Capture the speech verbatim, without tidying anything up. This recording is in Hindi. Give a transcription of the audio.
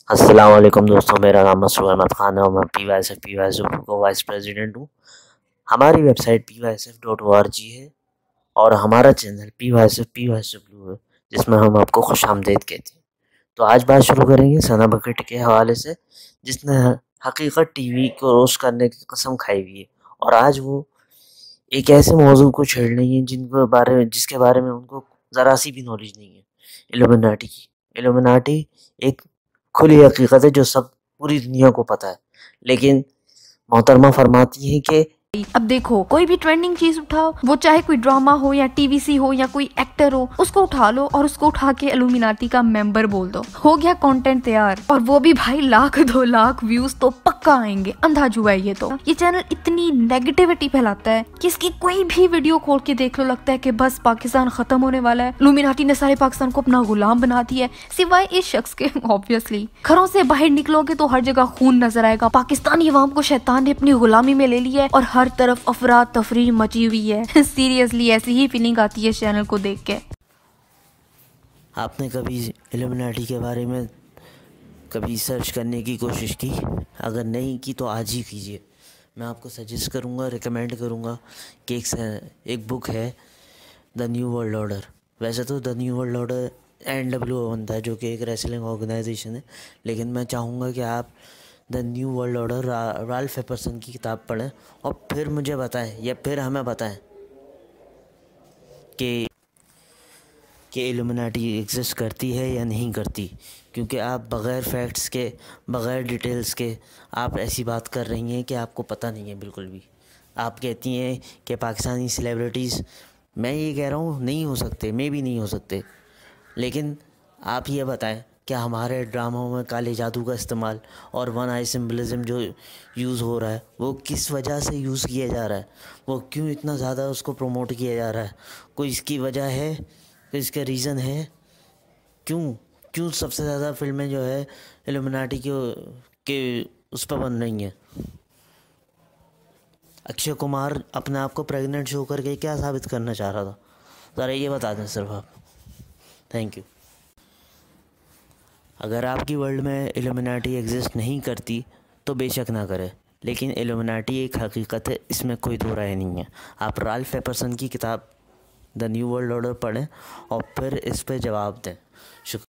अस्सलाम वालेकुम दोस्तों, मेरा नाम मसरूर अहमद ख़ान है और मैं P Y S F P Y S W का वाइस प्रेसिडेंट हूँ। हमारी website P Y S F dot O R G है और हमारा channel P Y S F P Y S W है, जिसमें हम आपको खुशामदीद कहते हैं। तो आज बात शुरू करेंगे सना बकेट के हवाले से, जिसने हकीकत टीवी को रोस्ट करने की कसम खाई हुई है। और आज वो एक ऐसे मौजू को छेड़ रही है जिनके बारे में जिसके बारे में उनको ज़रा सी भी नॉलेज नहीं है, इल्यूमिनाटी की। इल्यूमिनाटी एक खुली हकीकत है जो सब पूरी दुनिया को पता है, लेकिन मोहतरमा फरमाती हैं कि अब देखो, कोई भी ट्रेंडिंग चीज उठाओ, वो चाहे कोई ड्रामा हो या टीवीसी हो या कोई एक्टर हो, उसको उठा लो और उसको उठा के इल्यूमिनाटी का मेंबर बोल दो, हो गया कंटेंट तैयार। और वो भी भाई लाख दो लाख व्यूज तो पक्का आएंगे, अंधा जुआ है ये तो। ये चैनल इतनी नेगेटिविटी फैलाता है कि इसकी कोई भी वीडियो खोल के देख लो, लगता है कि बस पाकिस्तान खत्म होने वाला है, इल्यूमिनाटी ने सारे पाकिस्तान को अपना गुलाम बना दिया है, सिवाय इस शख्स के। ऑब्वियसली घरों से बाहर निकलोगे तो हर जगह खून नजर आएगा। पाकिस्तानी अवाम को शैतान ने अपनी गुलामी में ले लिया है और हर तरफ अफरा तफरी मची हुई है। सीरियसली ऐसी ही फीलिंग आती है चैनल को देख के। आपने कभी इल्यूमिनाटी के बारे में कभी सर्च करने की कोशिश की? अगर नहीं की तो आज ही कीजिए। मैं आपको सजेस्ट करूँगा, रिकमेंड करूँगा कि एक एक बुक है, द न्यू वर्ल्ड ऑर्डर। वैसे तो the new world order N W O बनता है, जो कि एक रेसलिंग ऑर्गेनाइजेशन है, लेकिन मैं चाहूँगा कि आप the new world order Ralph Epperson की किताब पढ़ें और फिर मुझे बताएं या फिर हमें बताएं कि कि इल्यूमिनाटी एग्जिस्ट करती है या नहीं करती। क्योंकि आप बग़ैर फैक्ट्स के, बग़ैर डिटेल्स के आप ऐसी बात कर रही हैं कि आपको पता नहीं है बिल्कुल भी। आप कहती हैं कि पाकिस्तानी सेलिब्रिटीज़, मैं ये कह रहा हूँ नहीं हो सकते, मे भी नहीं हो सकते, लेकिन आप ये बताएं क्या हमारे ड्रामों में काले जादू का इस्तेमाल और वन आई सिम्बलिज़म जो यूज़ हो रहा है वो किस वजह से यूज़ किया जा रहा है? वो क्यों इतना ज़्यादा उसको प्रमोट किया जा रहा है? कोई इसकी वजह है? कोई इसका रीज़न है? क्यों क्यों सबसे ज़्यादा फिल्में जो है इल्यूमिनाटी के के उस पर बन रही हैं? अक्षय कुमार अपने आप को प्रेग्नेंट शो करके क्या साबित करना चाह रहा था? ज़रा ये बता दें सिर्फ आप। Thank you. अगर आपकी वर्ल्ड में इल्यूमिनाटी एग्जिस्ट नहीं करती तो बेशक ना करे, लेकिन इल्यूमिनाटी एक हकीकत है, इसमें कोई दो राय नहीं है। आप राल्फ एपर्सन की किताब द न्यू वर्ल्ड ऑर्डर पढ़ें और फिर इस पर जवाब दें। शुक्रिया।